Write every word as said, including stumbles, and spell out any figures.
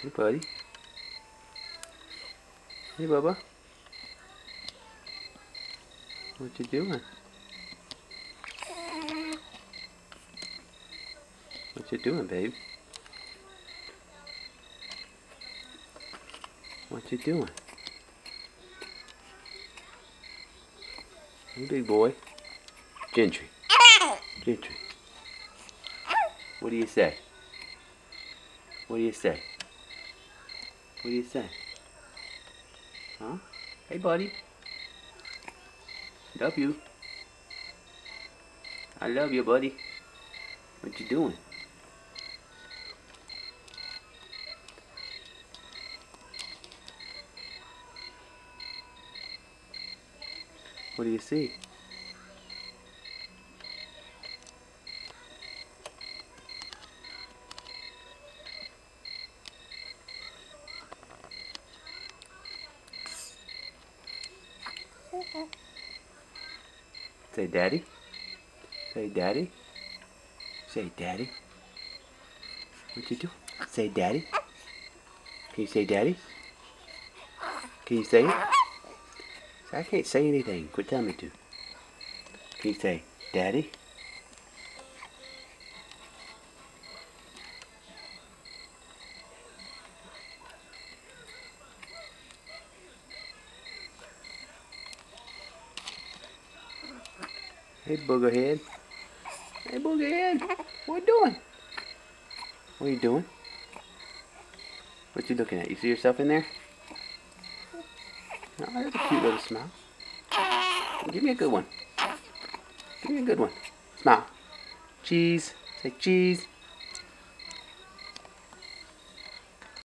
Hey, buddy. Hey, Bubba. What you doing? What you doing, babe? What you doing? Hey, big boy. Gentry. Gentry. What do you say? What do you say? What do you say? Huh? Hey, buddy. Love you. I love you, buddy. What you doing? What do you see? Say daddy. Say daddy. Say daddy. What you do? Say daddy. Can you say daddy? Can you say it? I can't say anything. Quit telling me to. Can you say daddy? Hey, boogerhead. Hey, boogerhead. What you doing? What are you doing? What you looking at? You see yourself in there? Oh, there's a cute little smile. Give me a good one. Give me a good one. Smile. Cheese. Say cheese.